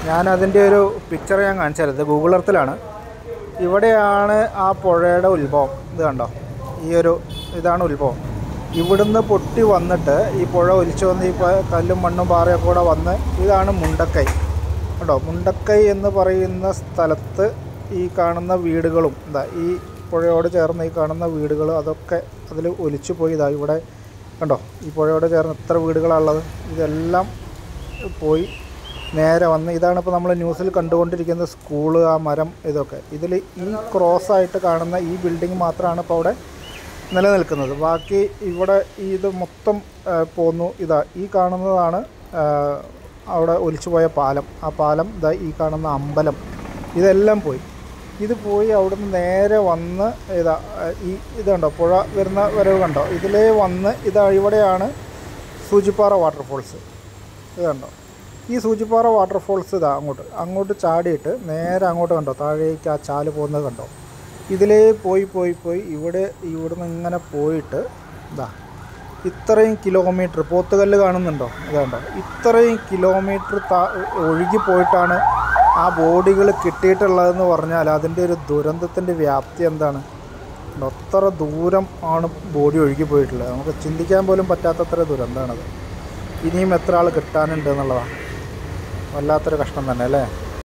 ഞാനതിൻ്റെ ഒരു പിക്ചർ ഞാൻ കാണിച്ചു തരാം. ഇത് ഗൂഗിൾ എർത്തിലാണ്. ഇവിടെയാണ് ആ പുഴയുടെ ഉത്ഭവം. ഇത് കണ്ടോ, ഇതാണ് ഉത്ഭവം. ഇവിടുന്ന് പൊട്ടി വന്നിട്ട് ഈ പുഴ ഒലിച്ചു വന്ന് ഈ കല്ലും മണ്ണും പാറയൊക്കെ കൂടെ വന്ന് ഇതാണ് മുണ്ടക്കൈ കേട്ടോ. മുണ്ടക്കൈ എന്ന് പറയുന്ന സ്ഥലത്ത് ഈ കാണുന്ന വീടുകളും ഈ പുഴയോട് ചേർന്ന് ഈ കാണുന്ന വീടുകൾ അതൊക്കെ അതിൽ ഒലിച്ചു പോയി. ഇവിടെ കണ്ടോ, ഈ പുഴയോട് ചേർന്ന് എത്ര വീടുകളാണുള്ളത്. ഇതെല്ലാം പോയി നേരെ വന്ന് ഇതാണ് ഇപ്പോൾ നമ്മൾ ന്യൂസിൽ കണ്ടുകൊണ്ടിരിക്കുന്ന സ്കൂള്, ആ മരം, ഇതൊക്കെ. ഇതിൽ ഈ ക്രോസായിട്ട് കാണുന്ന ഈ ബിൽഡിംഗ് മാത്രമാണ് ഇപ്പോൾ അവിടെ നിലനിൽക്കുന്നത്. ബാക്കി ഇവിടെ ഇത് മൊത്തം പോന്നു. ഈ കാണുന്നതാണ് അവിടെ ഒലിച്ചുപോയ പാലം. ആ പാലം ഈ കാണുന്ന അമ്പലം, ഇതെല്ലാം പോയി. ഇത് പോയി അവിടുന്ന് നേരെ വന്ന് ഇത് കണ്ടോ, പുഴ വരുന്ന വരവ് കണ്ടോ, ഇതിലേ വന്ന് ഇവിടെയാണ് സൂചിപ്പാറ വാട്ടർഫോൾസ്. ഇത് കണ്ടോ, ഈ സൂചിപ്പാറ വാട്ടർഫോൾസ് അങ്ങോട്ട് ചാടിയിട്ട് നേരെ അങ്ങോട്ട് കണ്ടോ, താഴേക്ക് ആ ചാല് പോകുന്നത് കണ്ടോ. ഇതിലേ പോയി ഇവിടുന്ന് ഇങ്ങനെ പോയിട്ട് ഇത്രയും കിലോമീറ്റർ പോത്തുകല്ല് കാണുന്നുണ്ടോ, ഇതുണ്ടോ, ഇത്രയും കിലോമീറ്റർ ഒഴുകി പോയിട്ടാണ് ആ ബോഡികൾ കിട്ടിയിട്ടുള്ളതെന്ന് പറഞ്ഞാൽ അതിൻ്റെ ഒരു ദുരന്തത്തിൻ്റെ വ്യാപ്തി എന്താണ്. അത്ര ദൂരം ആണ് ബോഡി ഒഴുകി പോയിട്ടുള്ളത്. നമുക്ക് ചിന്തിക്കാൻ പോലും പറ്റാത്തത്ര ദുരന്തമാണത്. ഇനിയും എത്ര ആൾ കിട്ടാനുണ്ട് എന്നുള്ളതാണ്. വല്ലാത്തൊരു കഷ്ടം തന്നെ അല്ലേ.